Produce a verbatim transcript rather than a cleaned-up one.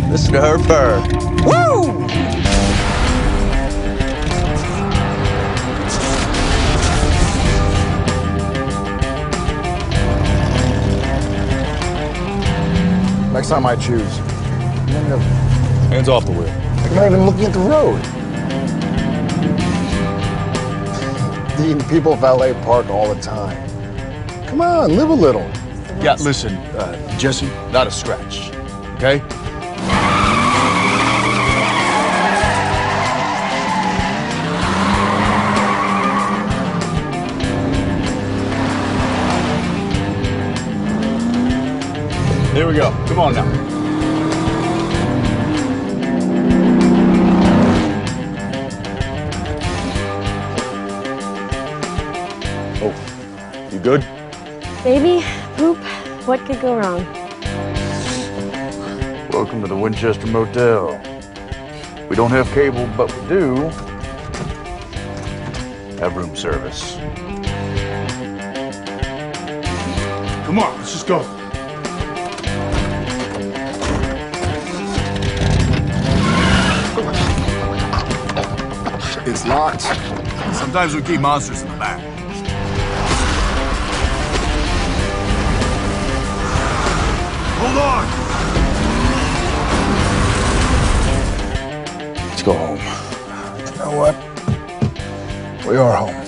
Listen to her purr. Woo! Next time I choose, no, Hands off the wheel. I'm not even looking at the road. Dean, people valet park all the time. Come on, live a little. Yeah, listen, uh, Jesse, not a scratch, okay? Here we go. Come on now. Oh, you good? Baby, poop, what could go wrong? Welcome to the Winchester Motel. We don't have cable, but we do have room service. Come on, let's just go. It's locked. Sometimes we keep monsters in the back. Hold on! Let's go home. You know what? We are home.